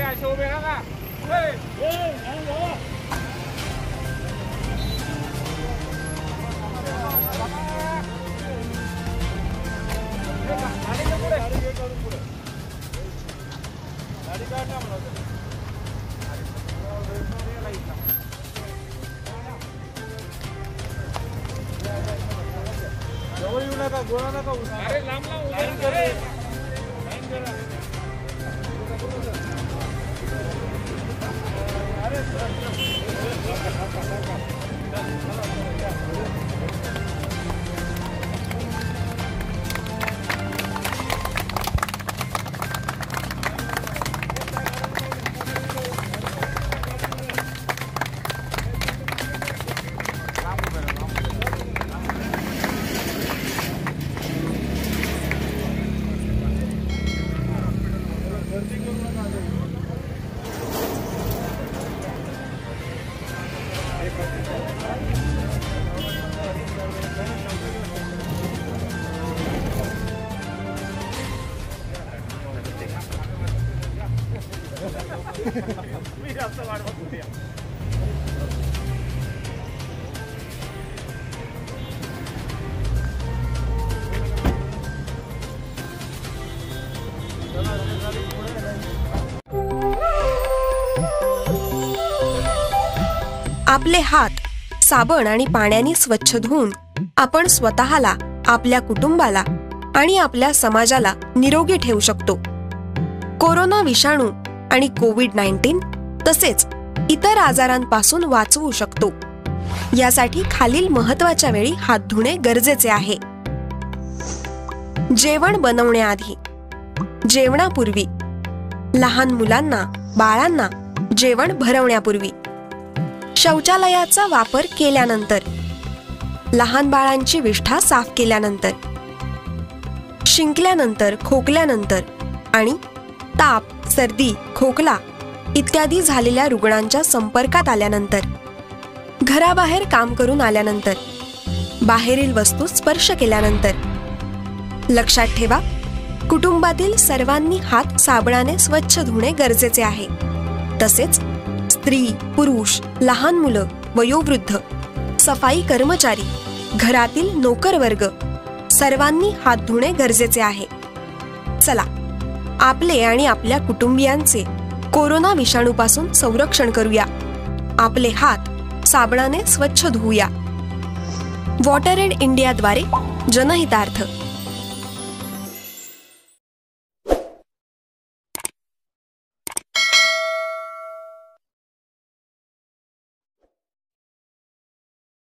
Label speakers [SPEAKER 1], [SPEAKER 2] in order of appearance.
[SPEAKER 1] असे उभे राहा. जवळ येऊ नका, गोळा नका. अरे लांब लांब लाईन करा. मी जास्त वाट बघतोय.
[SPEAKER 2] आपले हात साबण आणि पाण्याने स्वच्छ धुवून आपण स्वतःला, आपल्या कुटुंबाला आणि आपल्या समाजाला निरोगी ठेवू शकतो. कोरोना विषाणू आणि कोविड-19 तसेच इतर आजारांपासून वाचवू शकतो. यासाठी खालील महत्त्वाच्या वेळी हात धुणे गरजेचे आहे. जेवण बनवण्याआधी, जेवणापूर्वी, लहान मुलांना, बाळांना जेवण भरवण्यापूर्वी, शौचालयाचा वापर केल्यानंतर, लहान बाळांची विष्ठा साफ केल्यानंतर, शिंकल्यानंतर, खोकल्यानंतर आणि ताप, सर्दी, खोकला इत्यादी झालेल्या रुग्णांच्या संपर्कात आल्यानंतर, घराबाहेर काम करून आल्यानंतर, बाहेरील वस्तू स्पर्श केल्यानंतर. लक्षात ठेवा, कुटुंबातील सर्वांनी हात साबणाने स्वच्छ धुणे गरजेचे आहे. तसेच स्त्री, पुरुष, लहान मुलं, वयोवृद्ध, सफाई कर्मचारी, घरातील नोकर वर्ग सर्वांनी हात धुणे गरजेचे आहे. चला, आपले आणि आपल्या कुटुंबियांचे कोरोना विषाणूपासून संरक्षण करूया. आपले हात साबणाने स्वच्छ धुवूया. वॉटर एड इंडियाद्वारे जनहितार्थ.